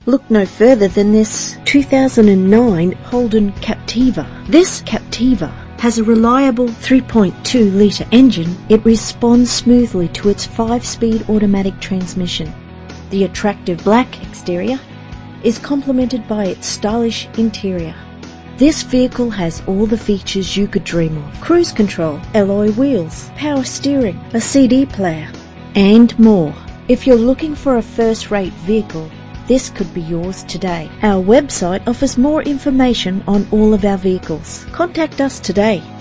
Look no further than this 2009 Holden Captiva. This Captiva has a reliable 3.2-litre engine. It responds smoothly to its 5-speed automatic transmission. The attractive black exterior is complemented by its stylish interior. This vehicle has all the features you could dream of: cruise control, alloy wheels, power steering, a CD player, and more. If you're looking for a first-rate vehicle, this could be yours today. Our website offers more information on all of our vehicles. Contact us today.